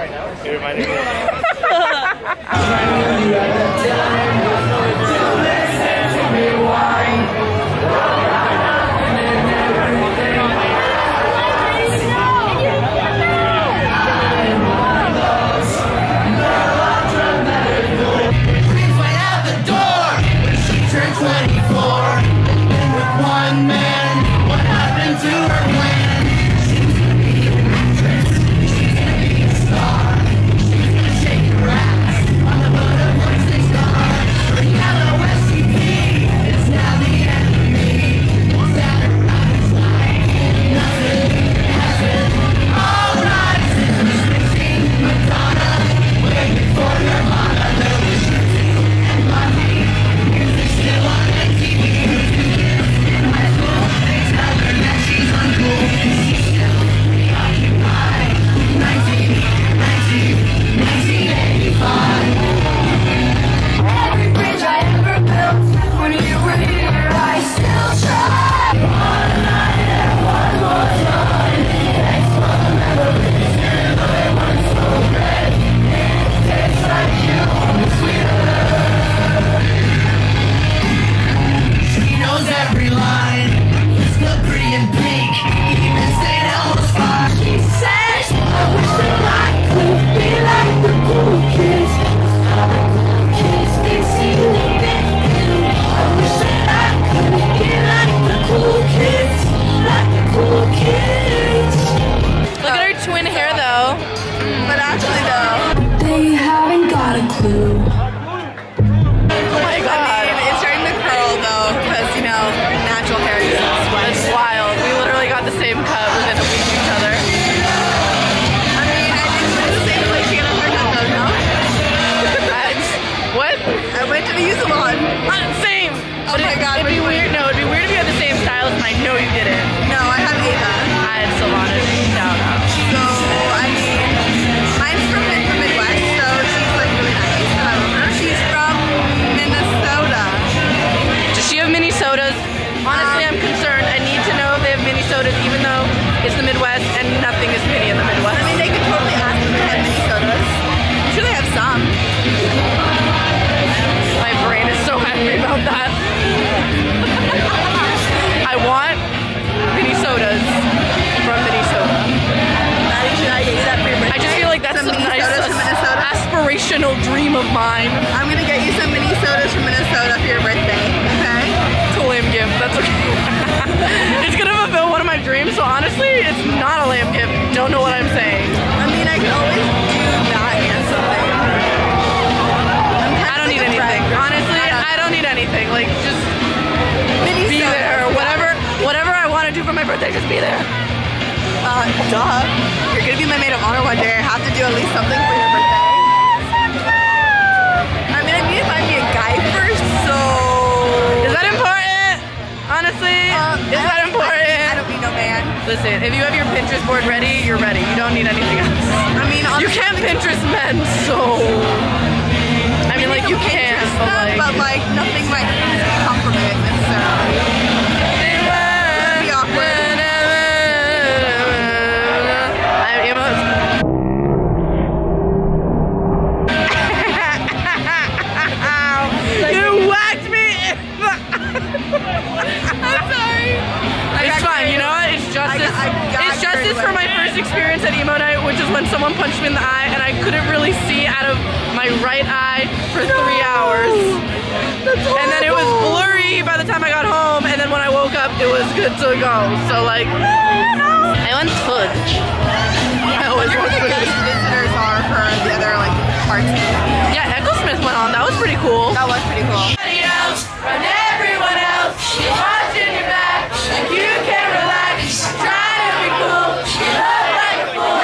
It reminded me of dream of mine. I'm gonna get you some mini sodas from Minnesota for your birthday, okay? It's a lame gift, that's okay. It's gonna fulfill one of my dreams, so honestly, it's not a lame gift. Don't know what I'm saying. I mean, I could always do that and something. I don't need anything. Honestly, I don't need anything. Like, just be there. Whatever I want to do for my birthday, just be there. Duh. You're gonna be my maid of honor one day. I have to do at least something for your birthday. I mean, I need to find me a guy first, so... Is that important? Honestly, is that important? I don't need no man. Listen, if you have your Pinterest board ready, you're ready. You don't need anything else. I mean, honestly, you can't Pinterest men, so... I mean, like, you can, but like, nothing might come from it necessarily. It'd be awkward. You whacked me! I'm sorry. It's fine, you know what? It's justice. It's justice for my first experience at EMO Night, which is when someone punched me in the eye and I couldn't really see out of my right eye for 3 hours. And then it was blurry by the time I got home, and then when I woke up, it was good to go. So like, I want food. I always want food. Visitors are for the other like parts. Yeah, Echo Smith went on. That was pretty cool. That was pretty cool. From everyone else, you're watching your back, and you can't relax. Try to be cool, you look like a fool.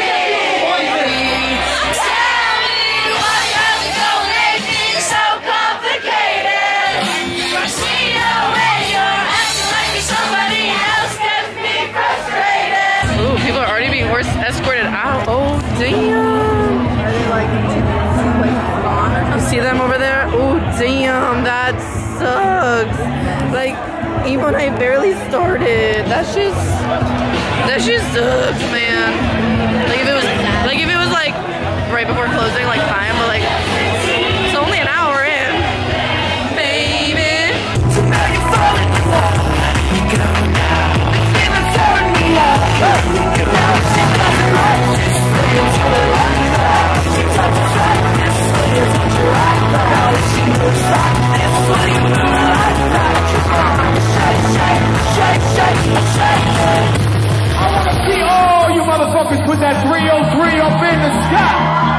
Tell me why you're going acting so complicated. Trust me away, you're acting like you're somebody else, gets me frustrated. Ooh, people are already being escorted out. Oh, damn. Are they like gone or something? You see them over there? Oh, damn, that sucks. Like, EMO Night barely started. That shit sucks, man. Like if it was like right before closing, like time, but like it's only an hour in, baby. So now you're falling in love. You go now. Feeling turn me up. You go now. She doesn't like this. It's your life now. She touches like this. It's what you like now. She moves like this. What you move like that. Come on, shake, shake, shake, shake, shake. I want to see all you motherfuckers put that 303 up in the sky.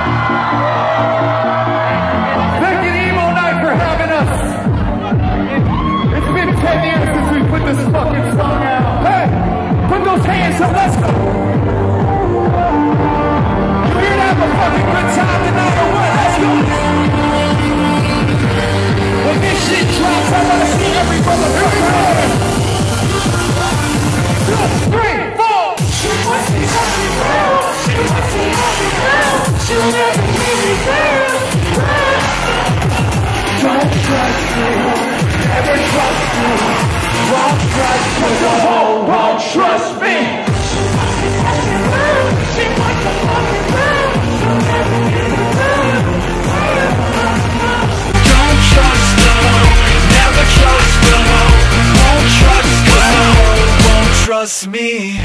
Thank you, EMO NITE, for having us. It's been 10 years since we put this fucking song out. Hey, put those hands up, let's go. You're here to have a fucking good time tonight or what? Let's go. When this shit drops, I want to see every motherfucker. 2, 3, 4. She wants me everywhere. She wants me everywhere. She'll never leave me there. Don't trust me. Never trust me. Won't trust me. The whole won't trust me. She wants me everywhere. She wants me everywhere. She'll never leave me there. Don't trust her. Never trust her. Won't trust her. Won't trust me.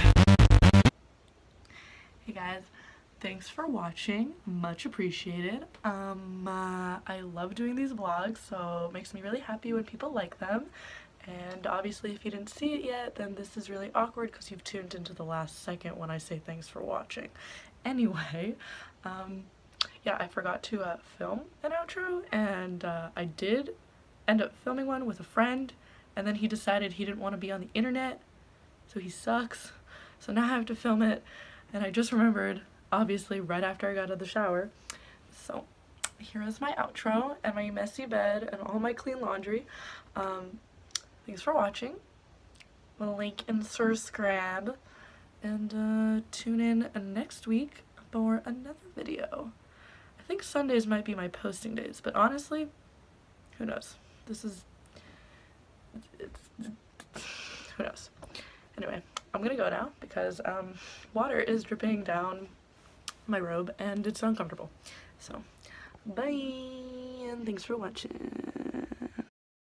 Hey guys, thanks for watching, much appreciated. I love doing these vlogs, so it makes me really happy when people like them. And obviously if you didn't see it yet, then this is really awkward because you've tuned into the last second when I say thanks for watching. Anyway, yeah, I forgot to film an outro, and I did end up filming one with a friend, and then he decided he didn't want to be on the internet, so he sucks. So now I have to film it, and I just remembered, obviously, right after I got out of the shower. So here is my outro and my messy bed and all my clean laundry. Thanks for watching. We'll link in subscribe, and tune in next week for another video. I think Sundays might be my posting days, but honestly, who knows? Who knows? Anyway, I'm gonna go now because water is dripping down my robe and it's uncomfortable. So, bye, and thanks for watching.